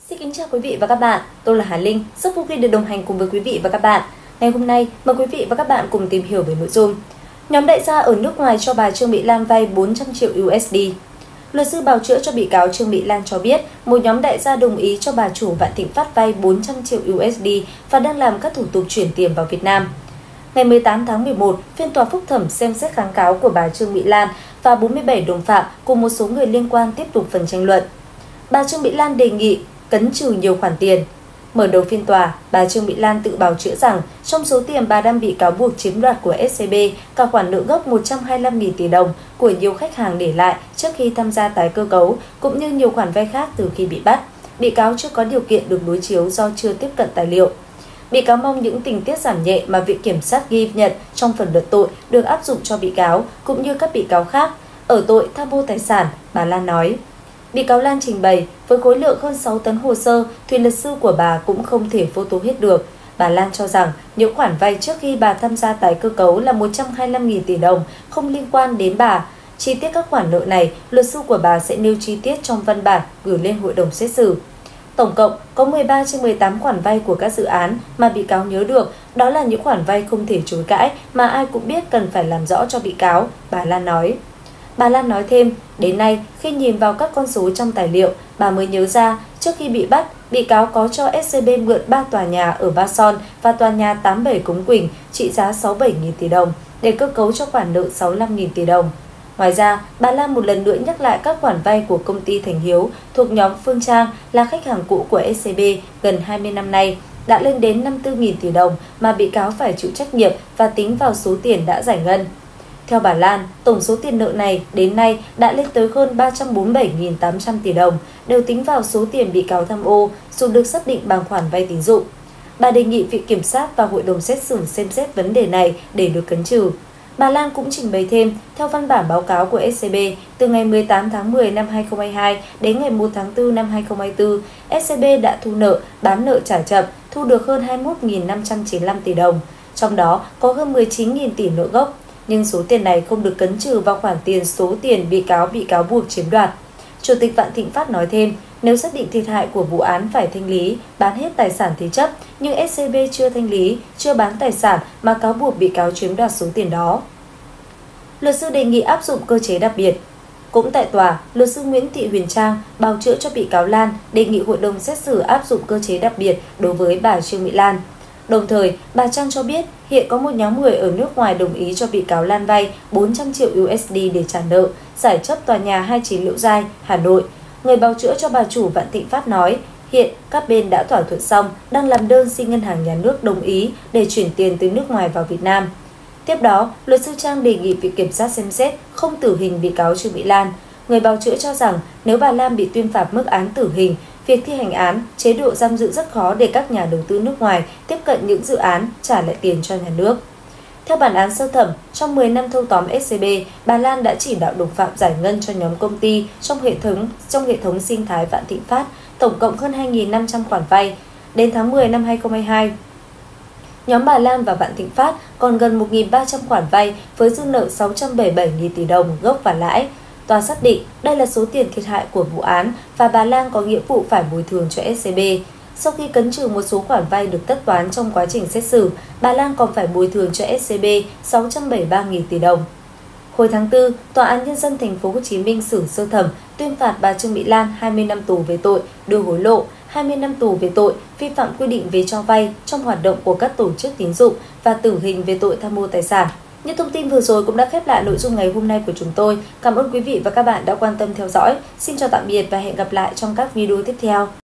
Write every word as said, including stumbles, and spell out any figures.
Xin kính chào quý vị và các bạn, tôi là Hà Linh, rất vui khi được đồng hành cùng với quý vị và các bạn. Ngày hôm nay, mời quý vị và các bạn cùng tìm hiểu về nội dung. Nhóm đại gia ở nước ngoài cho bà Trương Mỹ Lan vay bốn trăm triệu u ét đê. Luật sư bào chữa cho bị cáo Trương Mỹ Lan cho biết, một nhóm đại gia đồng ý cho bà chủ Vạn Thịnh Phát vay bốn trăm triệu u ét đê và đang làm các thủ tục chuyển tiền vào Việt Nam. Ngày mười tám tháng mười một, phiên tòa phúc thẩm xem xét kháng cáo của bà Trương Mỹ Lan và bốn mươi bảy đồng phạm cùng một số người liên quan tiếp tục phần tranh luận. Bà Trương Mỹ Lan đề nghị cấn trừ nhiều khoản tiền. Mở đầu phiên tòa, bà Trương Mỹ Lan tự bào chữa rằng trong số tiền bà đang bị cáo buộc chiếm đoạt của ét xê bê, cả khoản nợ gốc một trăm hai mươi lăm nghìn tỷ đồng của nhiều khách hàng để lại trước khi tham gia tái cơ cấu, cũng như nhiều khoản vay khác từ khi bị bắt, bị cáo chưa có điều kiện được đối chiếu do chưa tiếp cận tài liệu. Bị cáo mong những tình tiết giảm nhẹ mà Viện Kiểm sát ghi nhận trong phần luận tội được áp dụng cho bị cáo cũng như các bị cáo khác. Ở tội tham mô tài sản, bà Lan nói. Bị cáo Lan trình bày, với khối lượng hơn sáu tấn hồ sơ, thì luật sư của bà cũng không thể photo hết được. Bà Lan cho rằng những khoản vay trước khi bà tham gia tái cơ cấu là một trăm hai mươi lăm nghìn tỷ đồng, không liên quan đến bà. Chi tiết các khoản nợ này, luật sư của bà sẽ nêu chi tiết trong văn bản gửi lên hội đồng xét xử. Tổng cộng có mười ba trên mười tám khoản vay của các dự án mà bị cáo nhớ được, đó là những khoản vay không thể chối cãi mà ai cũng biết cần phải làm rõ cho bị cáo, bà Lan nói. Bà Lan nói thêm, đến nay khi nhìn vào các con số trong tài liệu, bà mới nhớ ra trước khi bị bắt, bị cáo có cho ét xê bê mượn ba tòa nhà ở Ba Son và tòa nhà tám mươi bảy Cống Quỳnh trị giá sáu mươi bảy nghìn tỷ đồng để cơ cấu cho khoản nợ sáu mươi lăm nghìn tỷ đồng. Ngoài ra, bà Lan một lần nữa nhắc lại các khoản vay của công ty Thành Hiếu thuộc nhóm Phương Trang là khách hàng cũ của ét xê bê gần hai mươi năm nay, đã lên đến năm mươi tư nghìn tỷ đồng mà bị cáo phải chịu trách nhiệm và tính vào số tiền đã giải ngân. Theo bà Lan, tổng số tiền nợ này đến nay đã lên tới hơn ba trăm bốn mươi bảy nghìn tám trăm tỷ đồng, đều tính vào số tiền bị cáo tham ô, dù được xác định bằng khoản vay tín dụng. Bà đề nghị Viện Kiểm sát và Hội đồng xét xử xem xét vấn đề này để được cấn trừ. Bà Lan cũng trình bày thêm, theo văn bản báo cáo của ét xê bê, từ ngày mười tám tháng mười năm hai nghìn không trăm hai mươi hai đến ngày một tháng tư năm hai nghìn không trăm hai mươi tư, ét xê bê đã thu nợ, bán nợ trả chậm, thu được hơn hai mươi mốt nghìn năm trăm chín mươi lăm tỷ đồng, trong đó có hơn mười chín nghìn tỷ nợ gốc. Nhưng số tiền này không được cấn trừ vào khoản tiền số tiền bị cáo bị cáo buộc chiếm đoạt. Chủ tịch Vạn Thịnh Phát nói thêm, nếu xác định thiệt hại của vụ án phải thanh lý, bán hết tài sản thế chấp, nhưng ét xê bê chưa thanh lý, chưa bán tài sản mà cáo buộc bị cáo chiếm đoạt số tiền đó. Luật sư đề nghị áp dụng cơ chế đặc biệt. Cũng tại tòa, luật sư Nguyễn Thị Huyền Trang bào chữa cho bị cáo Lan đề nghị hội đồng xét xử áp dụng cơ chế đặc biệt đối với bà Trương Mỹ Lan. Đồng thời, bà Trang cho biết hiện có một nhóm người ở nước ngoài đồng ý cho bị cáo Lan vay bốn trăm triệu u ét đê để trả nợ, giải chấp tòa nhà hai mươi chín Liễu Giai, Hà Nội. Người bào chữa cho bà chủ Vạn Thịnh Phát nói, hiện các bên đã thỏa thuận xong, đang làm đơn xin ngân hàng nhà nước đồng ý để chuyển tiền từ nước ngoài vào Việt Nam. Tiếp đó, luật sư Trang đề nghị Viện Kiểm sát xem xét không tử hình bị cáo Trương Mỹ Lan. Người bào chữa cho rằng nếu bà Lan bị tuyên phạt mức án tử hình, việc thi hành án, chế độ giam giữ rất khó để các nhà đầu tư nước ngoài tiếp cận những dự án, trả lại tiền cho nhà nước. Theo bản án sơ thẩm, trong mười năm thâu tóm ét xê bê, bà Lan đã chỉ đạo đồng phạm giải ngân cho nhóm công ty trong hệ thống trong hệ thống sinh thái Vạn Thịnh Phát, tổng cộng hơn hai nghìn năm trăm khoản vay. Đến tháng mười năm hai nghìn không trăm hai mươi hai, nhóm bà Lan và Vạn Thịnh Phát còn gần một nghìn ba trăm khoản vay với dư nợ sáu trăm bảy mươi bảy nghìn tỷ đồng gốc và lãi. Tòa xác định đây là số tiền thiệt hại của vụ án và bà Lan có nghĩa vụ phải bồi thường cho ét xê bê. Sau khi cấn trừ một số khoản vay được tất toán trong quá trình xét xử, bà Lan còn phải bồi thường cho ét xê bê sáu trăm bảy mươi ba nghìn tỷ đồng. Hồi tháng tư, Tòa án Nhân dân Thành phố Hồ Chí Minh xử sơ thẩm tuyên phạt bà Trương Mỹ Lan hai mươi năm tù về tội đưa hối lộ, hai mươi năm tù về tội vi phạm quy định về cho vay trong hoạt động của các tổ chức tín dụng và tử hình về tội tham mô tài sản. Những thông tin vừa rồi cũng đã khép lại nội dung ngày hôm nay của chúng tôi. Cảm ơn quý vị và các bạn đã quan tâm theo dõi. Xin chào tạm biệt và hẹn gặp lại trong các video tiếp theo.